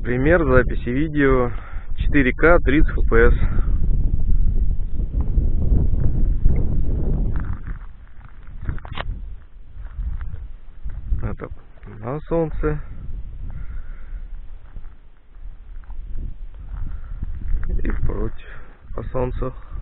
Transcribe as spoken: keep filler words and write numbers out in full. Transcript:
Пример записи видео четыре ка тридцать эф пи эс. Это на солнце и против по солнцу.